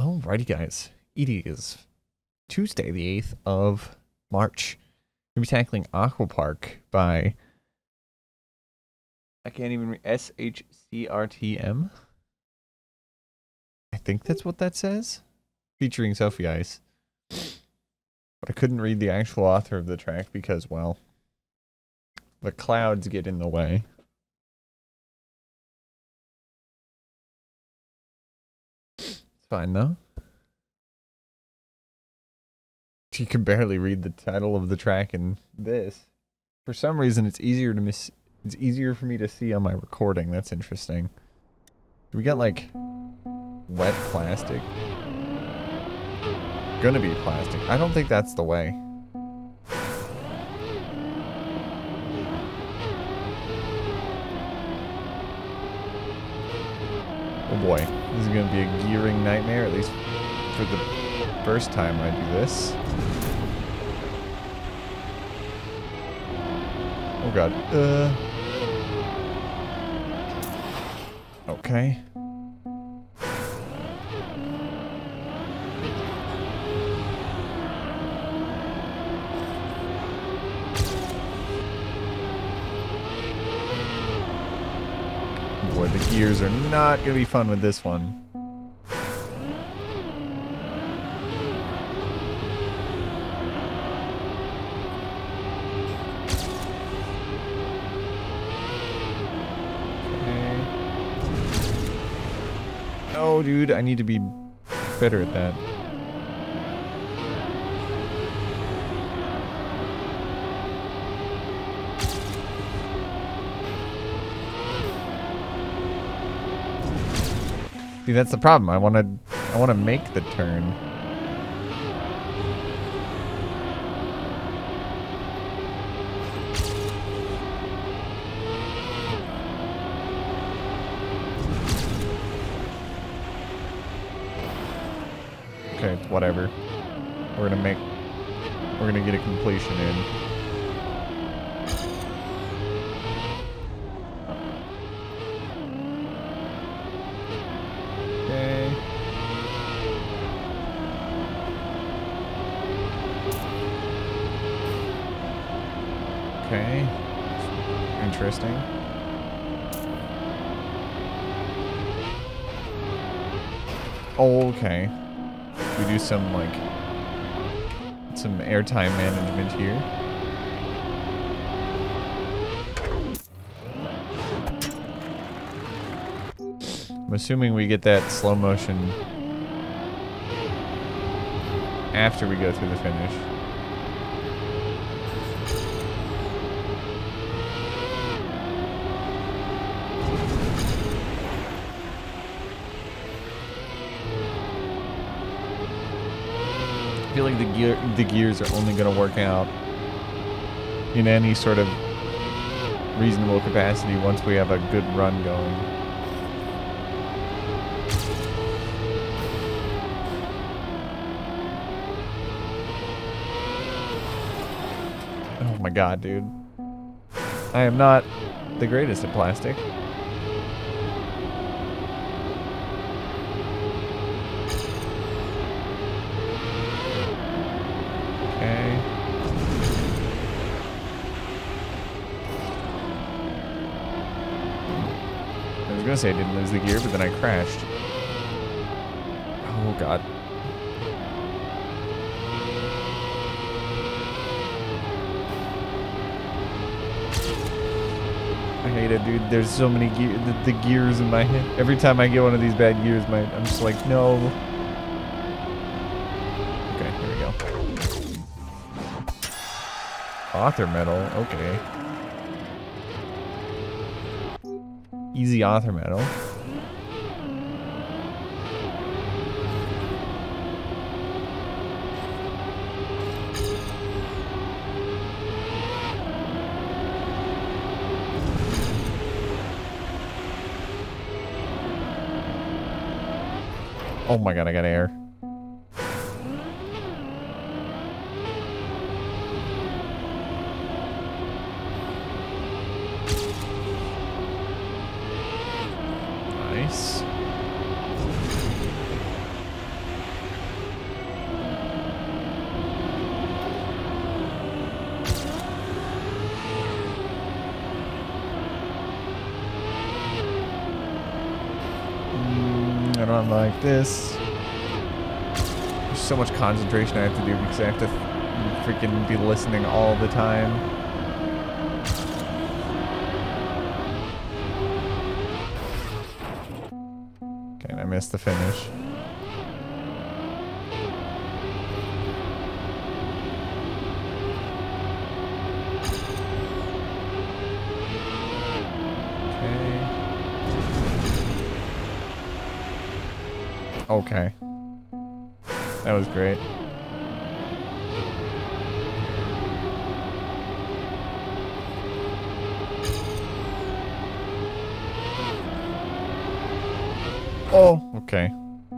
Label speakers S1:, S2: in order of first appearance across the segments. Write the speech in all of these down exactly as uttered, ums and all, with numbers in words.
S1: Alrighty, guys. It is Tuesday, the eighth of March. We'll be tackling AQUAPARK by, I can't even read, S H C R T M? I think that's what that says. Featuring Sophie Ice. But I couldn't read the actual author of the track because, well, the clouds get in the way. It's fine, though. You can barely read the title of the track in this. For some reason, it's easier to miss. It's easier for me to see on my recording. That's interesting. We got like wet plastic. Gonna be plastic. I don't think that's the way. Oh boy, this is gonna be a gearing nightmare. At least for the first time I do this. Oh god. Uh. Okay. Boy, the gears are not gonna be fun with this one. Oh, dude, I need to be better at that. See, that's the problem. I want to, I want to make the turn. Okay, whatever. We're gonna make, we're gonna get a completion in. Okay. Okay. Interesting. Okay. We do some, like, some airtime management here. I'm assuming we get that slow motion after we go through the finish. I feel like the gear, the gears are only going to work out in any sort of reasonable capacity once we have a good run going. Oh my god, dude. I am not the greatest at plastic. I was gonna say I didn't lose the gear, but then I crashed. Oh god. I hate it, dude. There's so many gear the, the gears in my head. Every time I get one of these bad gears, my I'm just like, no. Okay, here we go. Author medal, okay. Easy author medal. Oh my god, I got air. Nice. on like this. There's so much concentration I have to do because I have to freaking be listening all the time. Okay, I missed the finish. Okay. That was great. Oh, okay.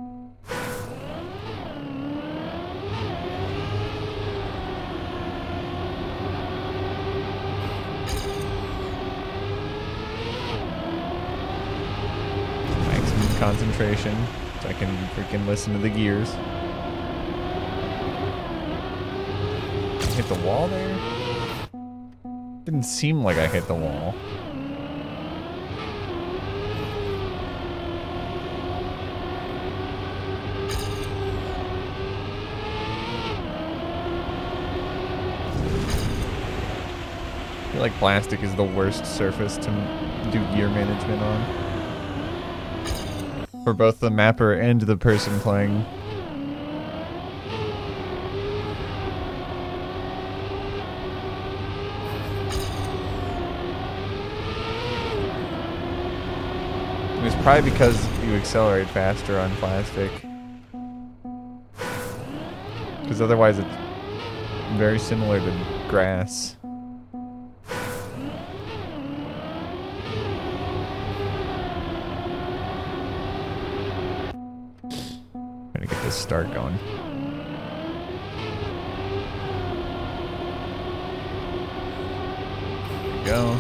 S1: Maximum concentration. So I can freaking listen to the gears. I hit the wall there? Didn't seem like I hit the wall. I feel like plastic is the worst surface to do gear management on. For both the mapper and the person playing. And it's probably because you accelerate faster on plastic. Because otherwise it's very similar to grass. Start going. There we go.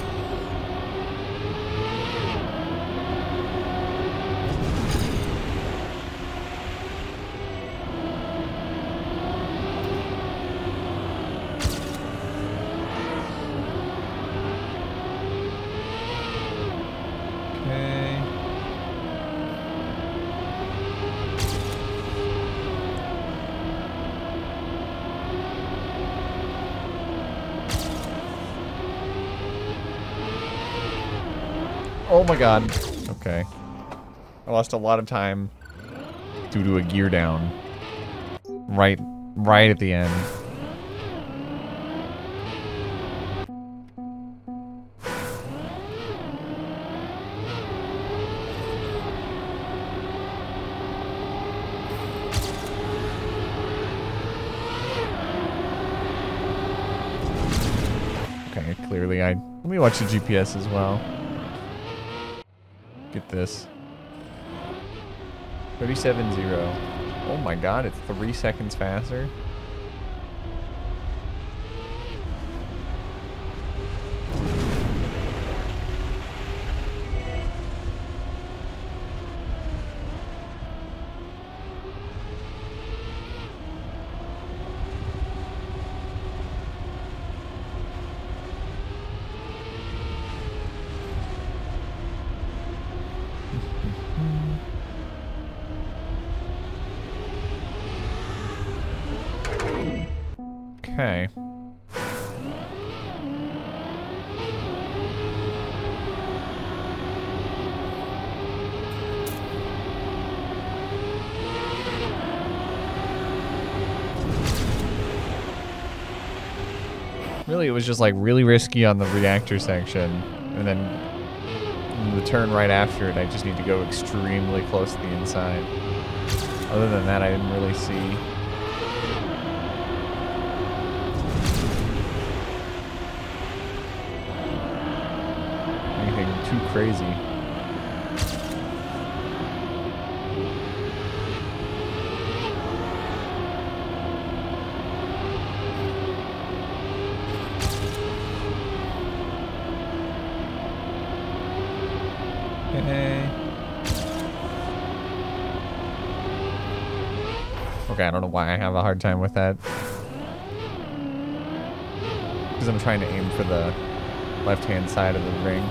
S1: Oh my god. Okay. I lost a lot of time due to a gear down. Right, right at the end. Okay, clearly I... Let me watch the G P S as well. Get this. thirty-seven zero. Oh my god, it's three seconds faster. Okay. Really, it was just like really risky on the reactor section, and then the turn right after it, I just need to go extremely close to the inside. Other than that, I didn't really see. Too crazy. Hey. Okay, I don't know why I have a hard time with that. Because I'm trying to aim for the left-hand side of the ring.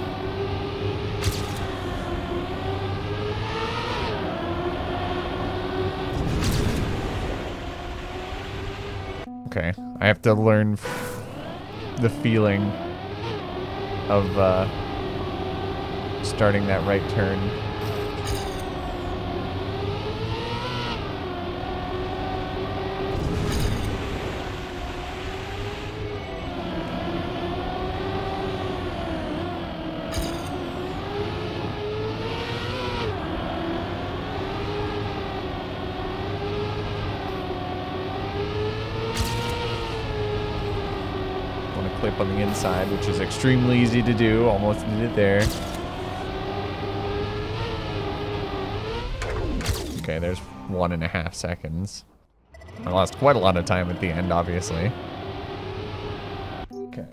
S1: Okay, I have to learn f the feeling of uh, starting that right turn. Clip on the inside, which is extremely easy to do. Almost did it there. Okay, there's one and a half seconds. I lost quite a lot of time at the end, obviously. Okay.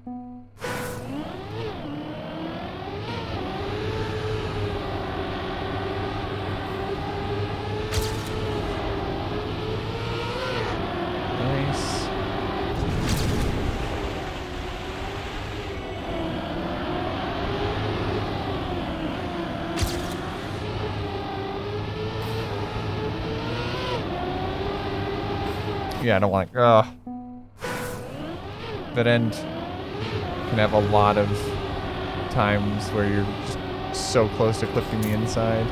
S1: Yeah, I don't want to. Uh, that end can have a lot of times where you're just so close to clipping the inside.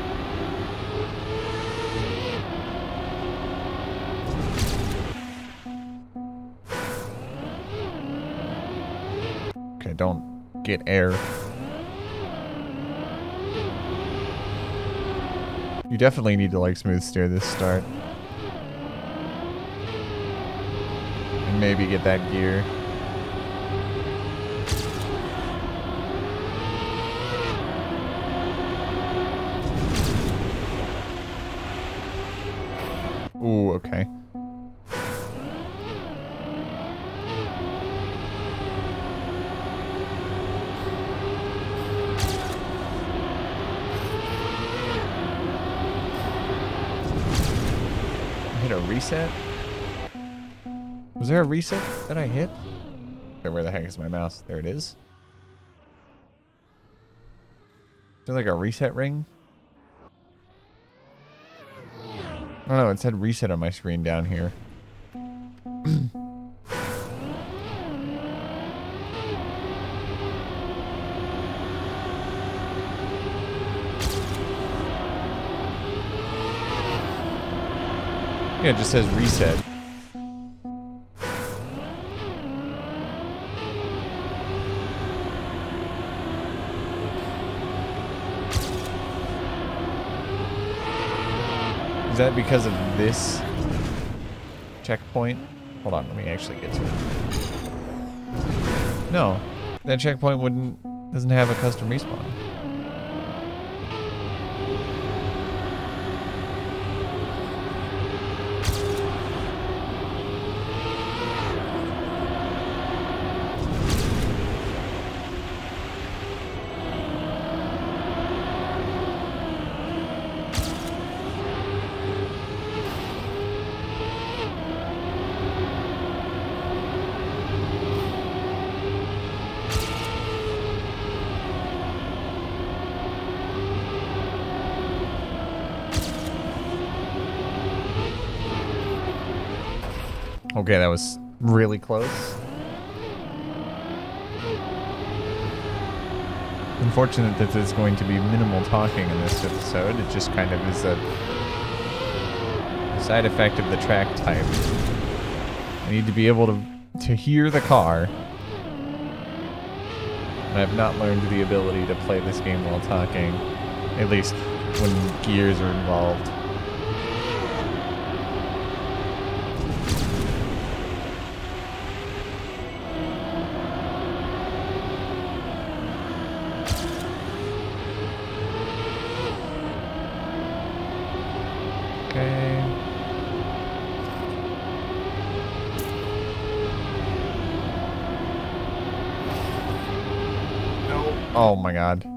S1: Okay, don't get air. You definitely need to like smooth steer this start. Maybe get that gear. Ooh, okay. Hit a reset? Was there a reset that I hit? Okay, where the heck is my mouse? There it is. Is there like a reset ring? I don't know, it said reset on my screen down here. Yeah, it just says reset. Is that because of this checkpoint? Hold on, let me actually get to it. No, that checkpoint wouldn't doesn't have a custom respawn. Okay, that was really close. Unfortunate that there's going to be minimal talking in this episode. It just kind of is a side effect of the track type. I need to be able to, to hear the car. And I've not learned the ability to play this game while talking. At least when gears are involved. Oh my god.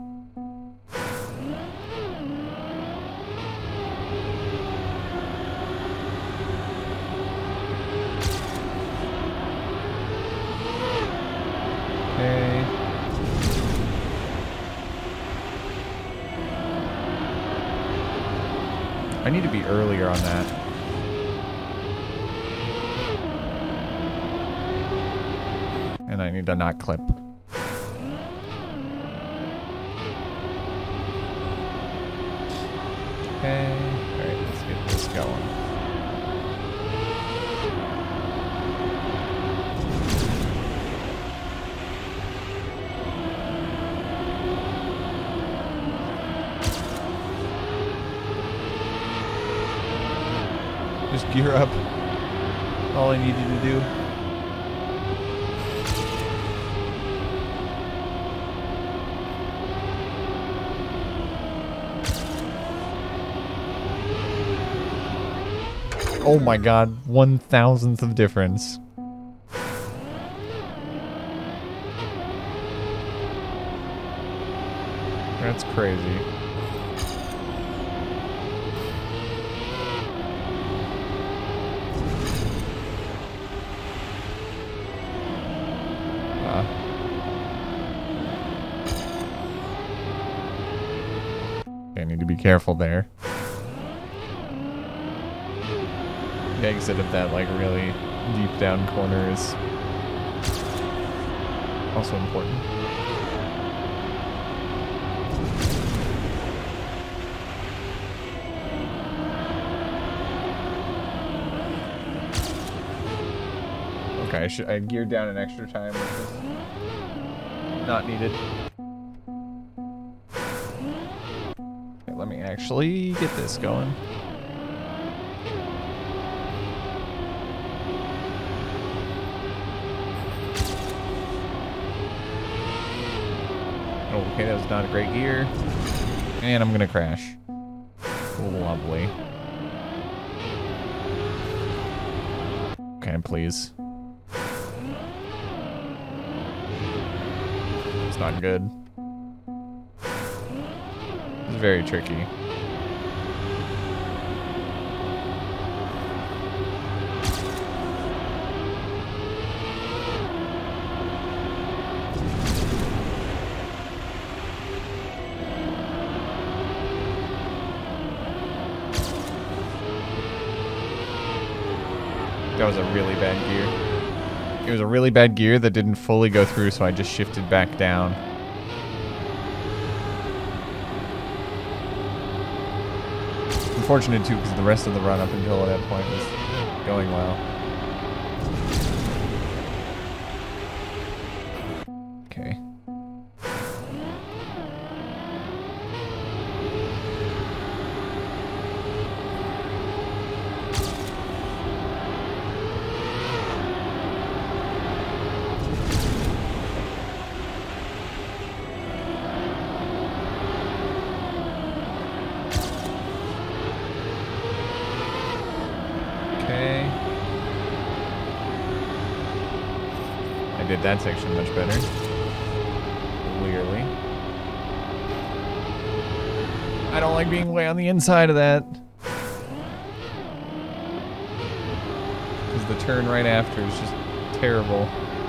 S1: Okay. I need to be earlier on that. And I need to not clip. Okay. Alright, let's get this going. Just gear up. All I needed to do. Oh my god, one thousandth of difference. That's crazy. Uh. Okay, I need to be careful there. The exit of that, like, really deep down corner is also important. Okay, I, should, I geared down an extra time, which is not needed. Okay, let me actually get this going. Okay, that was not a great gear. And I'm gonna crash. Lovely. Okay, please. It's not good. It's very tricky. That was a really bad gear. It was a really bad gear that didn't fully go through, so I just shifted back down. Unfortunate too, because the rest of the run up until that point was going well. Okay. Did that section much better. Clearly. I don't like being way on the inside of that. Because the turn right after is just terrible.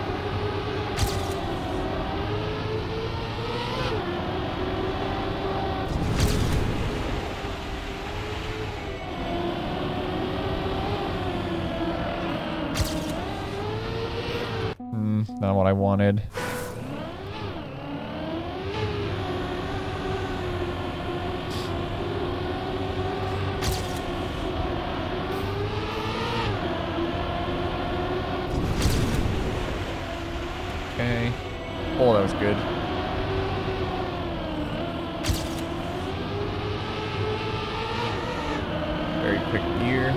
S1: Not what I wanted. Okay. Oh, that was good. Very quick gear.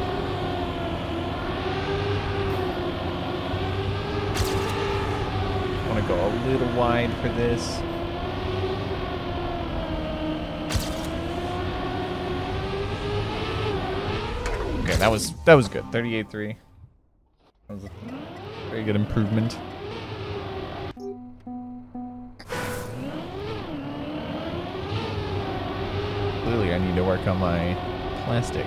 S1: Go a little wide for this. Okay, that was that was good. thirty-eight three. That was a very good improvement. Clearly, I need to work on my plastic.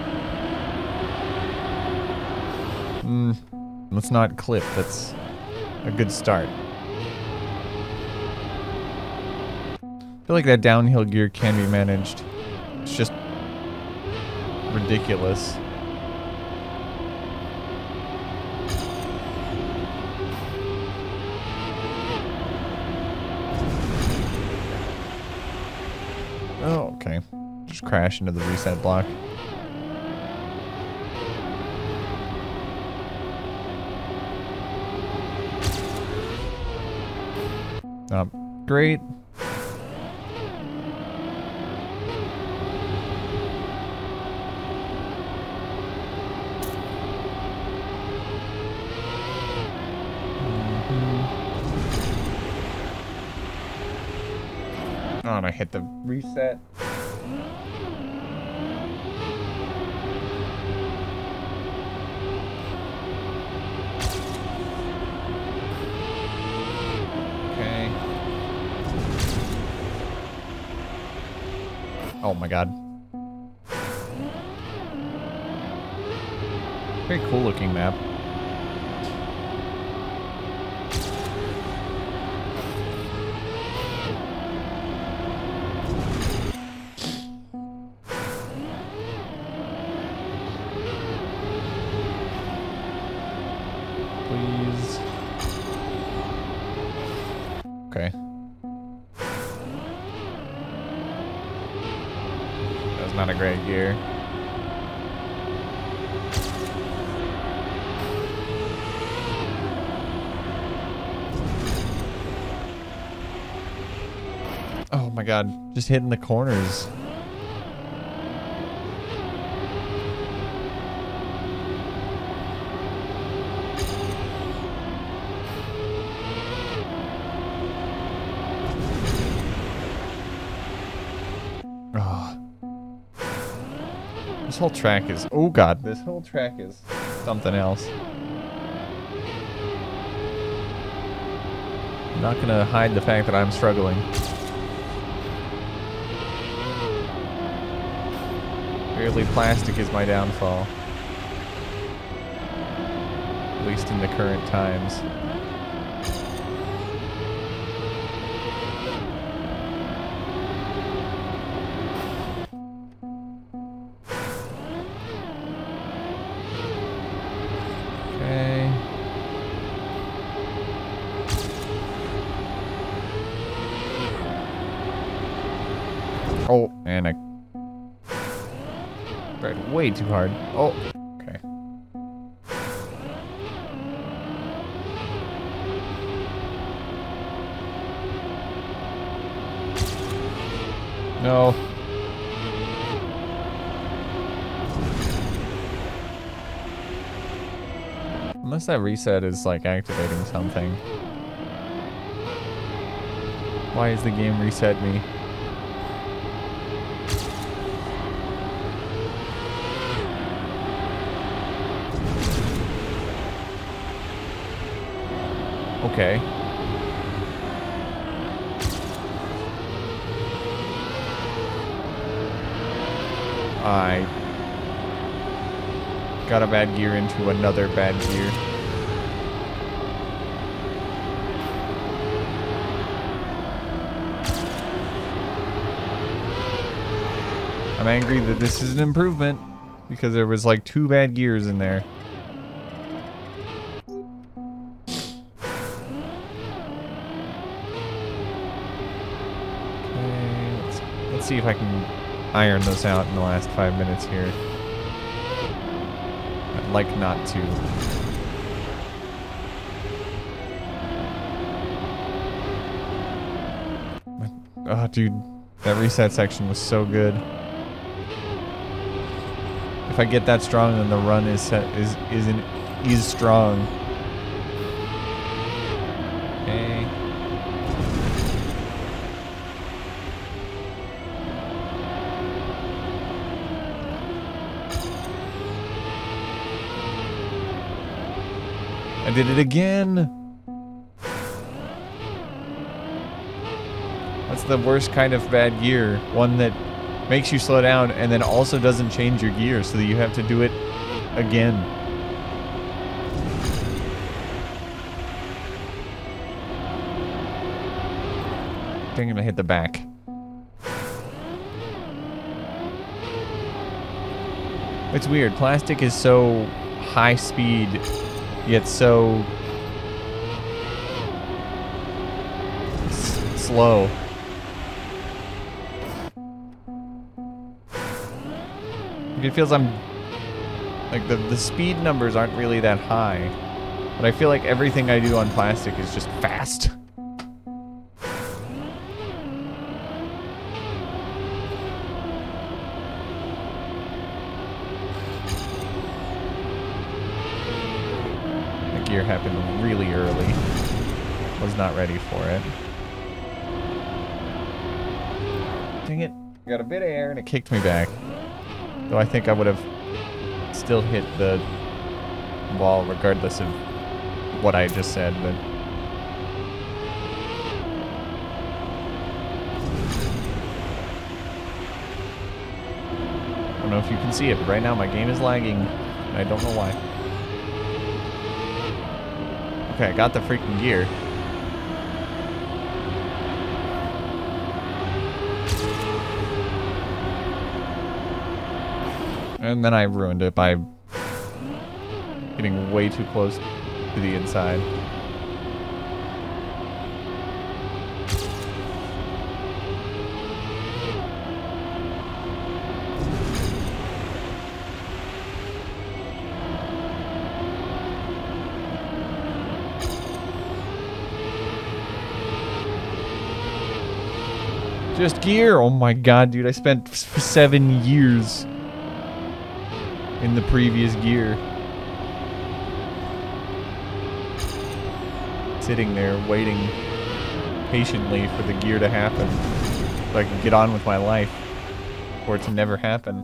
S1: Mm, let's not clip. That's a good start. I feel like that downhill gear can be managed. It's just ridiculous. Oh, okay. Just crash into the reset block. Um, great. Oh, and I hit the reset. Okay. Oh my god. Very cool looking map. Please. Okay. That was not a great gear. Oh my god, just hitting the corners. This whole track is, oh god, this whole track is something else. I'm not gonna hide the fact that I'm struggling. Barely plastic is my downfall. At least in the current times. Oh, and I tried way too hard. Oh, okay. No. Unless that reset is like activating something. Why is the game reset me? Okay. I got a bad gear into another bad gear. I'm angry that this is an improvement because there was like two bad gears in there. Let's see if I can iron those out in the last five minutes here. I'd like not to. Oh, dude, that reset section was so good. If I get that strong, then the run is set, is is in, is strong. Okay. I did it again. That's the worst kind of bad gear. One that makes you slow down and then also doesn't change your gear so that you have to do it again. think I'm gonna hit the back. It's weird. Plastic is so high speed, yet so s slow. It feels I'm like the the speed numbers aren't really that high, but I feel like everything I do on plastic is just fast. Gear happened really early. Was not ready for it. Dang it. I got a bit of air and it kicked me back. Though I think I would have still hit the wall regardless of what I just said, but I don't know if you can see it, but right now my game is lagging and I don't know why. Okay, I got the freaking gear. And then I ruined it by getting way too close to the inside. Just gear. Oh my god, dude. I spent seven years in the previous gear. Sitting there waiting patiently for the gear to happen so I can get on with my life for it to never happen.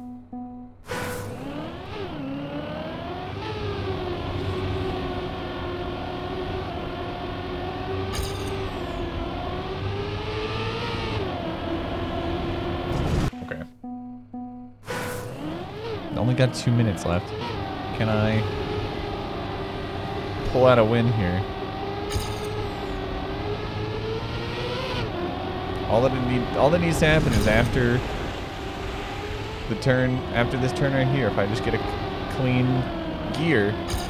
S1: Only got two minutes left. Can I pull out a win here? All that it need, all that needs to happen is after the turn, after this turn right here, if I just get a clean gear,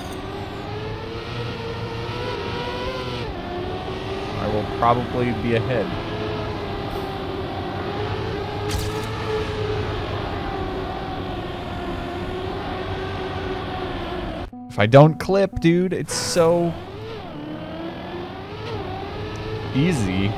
S1: I will probably be ahead. If I don't clip, dude, it's so easy.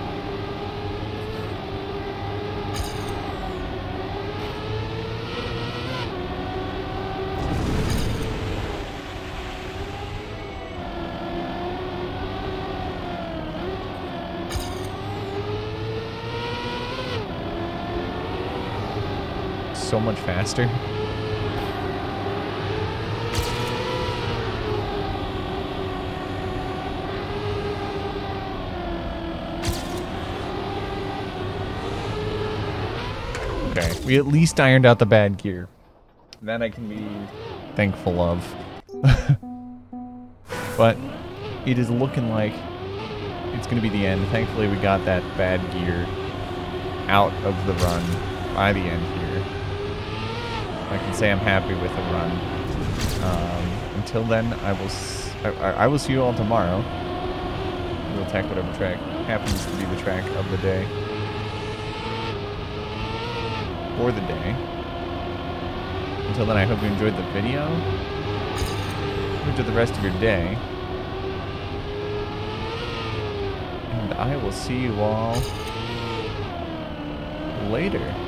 S1: So much faster. Okay, we at least ironed out the bad gear. That I can be thankful of. But it is looking like it's going to be the end. Thankfully, we got that bad gear out of the run by the end here. I can say I'm happy with the run. Um, until then, I will s I, I will see you all tomorrow. We'll attack whatever track happens to be the track of the day. For the day. Until then, I hope you enjoyed the video. Enjoy the rest of your day. And I will see you all later.